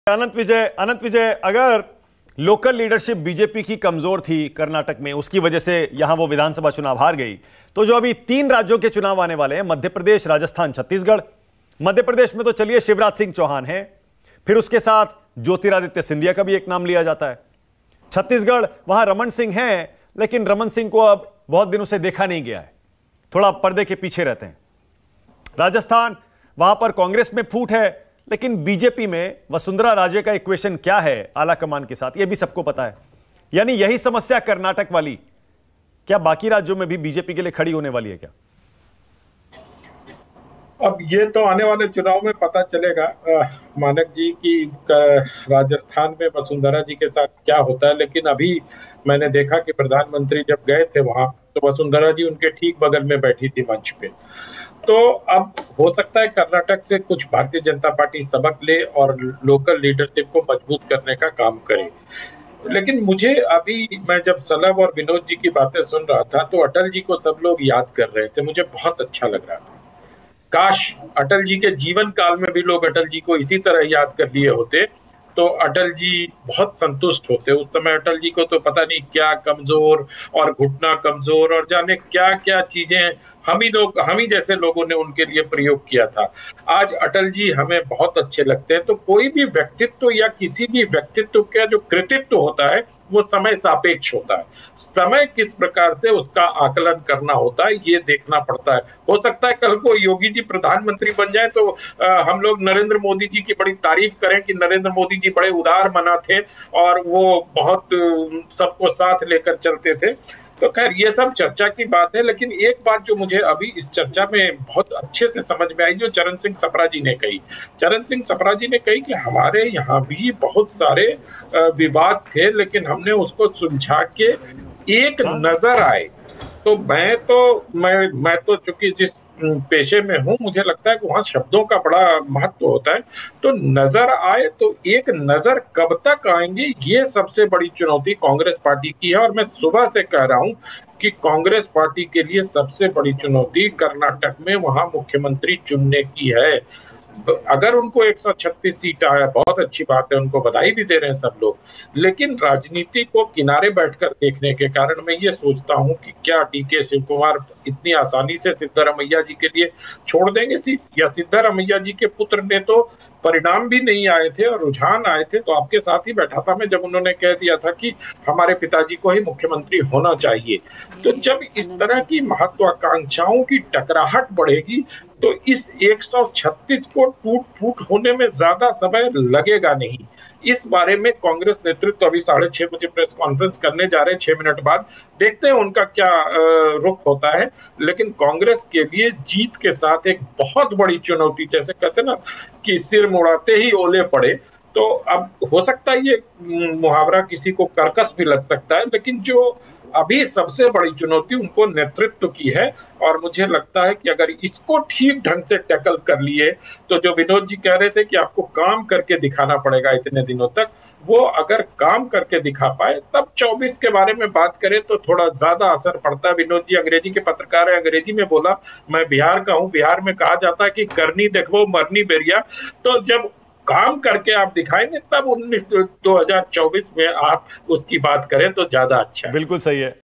अनंत विजय, अगर local leadership BJP की कमजोर थी कर्नाटक में, उसकी वजह से यहां वो विधानसभा चुनाव हार गई, तो जो अभी 3 राज्यों के चुनाव आने वाले हैं, मध्य प्रदेश, राजस्थान, छत्तीसगढ़। मध्य प्रदेश में तो चलिए शिवराज सिंह चौहान है, फिर उसके साथ ज्योतिरादित्य सिंधिया का भी एक नाम लिया जाता है। छत्तीसगढ़, वहां रमन सिंह हैं, लेकिन रमन सिंह को अब बहुत दिनों से देखा नहीं गया है, थोड़ा पर्दे के पीछे रहते हैं। राजस्थान, वहां पर कांग्रेस में फूट है, लेकिन बीजेपी में वसुंधरा राजे का इक्वेशन क्या है आला कमान के साथ, यह भी सबको पता है। यानी यही समस्या कर्नाटक वाली क्या बाकी राज्यों में भी बीजेपी के लिए खड़ी होने वाली है क्या? अब ये तो आने वाले चुनाव में पता चलेगा मानक जी की राजस्थान में वसुंधरा जी के साथ क्या होता है। लेकिन अभी मैंने देखा कि प्रधानमंत्री जब गए थे वहां, तो वसुंधरा जी उनके ठीक बगल में बैठी थी मंच पे। तो अब हो सकता है कर्नाटक से कुछ भारतीय जनता पार्टी सबक ले और लोकल लीडरशिप को मजबूत करने का काम करे। लेकिन मुझे अभी, मैं जब सलभ और विनोद जी की बातें सुन रहा था, तो अटल जी को सब लोग याद कर रहे थे, मुझे बहुत अच्छा लग रहा था। काश अटल जी के जीवन काल में भी लोग अटल जी को इसी तरह याद कर लिए होते तो अटल जी बहुत संतुष्ट होते। उस समय अटल जी को तो पता नहीं क्या कमजोर और घुटना कमजोर और जाने क्या क्या चीजें हम ही जैसे लोगों ने उनके लिए प्रयोग किया था। आज अटल जी हमें बहुत अच्छे लगते हैं। तो कोई भी व्यक्तित्व या किसी भी व्यक्तित्व का जो कृतित्व होता है वो समय सापेक्ष होता है। समय किस प्रकार से उसका आकलन करना होता है ये देखना पड़ता है। हो सकता है कल को योगी जी प्रधानमंत्री बन जाए तो हम लोग नरेंद्र मोदी जी की बड़ी तारीफ करें कि नरेंद्र मोदी जी बड़े उदार मना थे और वो बहुत सबको साथ लेकर चलते थे। तो खैर ये सब चर्चा की बात है। लेकिन एक बात जो मुझे अभी इस चर्चा में बहुत अच्छे से समझ में आई, जो चरण सिंह सप्रा जी ने कही। चरण सिंह सप्रा जी ने कही कि हमारे यहाँ भी बहुत सारे विवाद थे, लेकिन हमने उसको सुलझा के एक नजर आए। तो मैं तो चूंकि जिस पेशे में हूं, मुझे लगता है कि वहां शब्दों का बड़ा महत्व होता है। तो नजर आए, तो एक नजर कब तक आएंगे, ये सबसे बड़ी चुनौती कांग्रेस पार्टी की है। और मैं सुबह से कह रहा हूं कि कांग्रेस पार्टी के लिए सबसे बड़ी चुनौती कर्नाटक में वहां मुख्यमंत्री चुनने की है। अगर उनको 136 सीट आया, बहुत अच्छी बात है, उनको बधाई भी दे रहे हैं सब लोग। लेकिन राजनीति को किनारे बैठकर देखने के कारण मैं ये सोचता हूं कि क्या डीके शिव कुमार इतनी आसानी से सिद्धारमैया जी के लिए छोड़ देंगे सीट, या सिद्धारमैया जी के पुत्र ने तो परिणाम भी नहीं आए थे और रुझान आए थे तो आपके साथ ही बैठा था मैं जब उन्होंने कह दिया था कि हमारे पिताजी को ही मुख्यमंत्री होना चाहिए। तो जब इस तरह की महत्वाकांक्षाओं की टकराहट बढ़ेगी तो इस 136 को टूट फूट होने में ज्यादा समय लगेगा नहीं। इस बारे में कांग्रेस नेतृत्व अभी 6:30 बजे प्रेस कॉन्फ्रेंस करने जा रहे हैं, 6 मिनट बाद देखते हैं उनका क्या रुख होता है। लेकिन कांग्रेस के लिए जीत के साथ एक बहुत बड़ी चुनौती, जैसे कहते हैं ना कि सिर मुड़ाते ही ओले पड़े, तो अब हो सकता है ये मुहावरा किसी को कर्कश भी लग सकता है, लेकिन जो अभी सबसे बड़ी चुनौती उनको नेतृत्व की है। और मुझे लगता है कि अगर इसको ठीक ढंग से टैकल कर लिए तो जो विनोद जी कह रहे थे कि आपको काम करके दिखाना पड़ेगा इतने दिनों तक, वो अगर काम करके दिखा पाए तब 24 के बारे में बात करें तो थोड़ा ज्यादा असर पड़ता है। विनोद जी अंग्रेजी के पत्रकार है, अंग्रेजी में बोला, मैं बिहार का हूं, बिहार में कहा जाता है कि करनी देखो मरनी बेरिया। तो जब काम करके आप दिखाएंगे तब 2024 में आप उसकी बात करें तो ज्यादा अच्छा है। बिल्कुल सही है।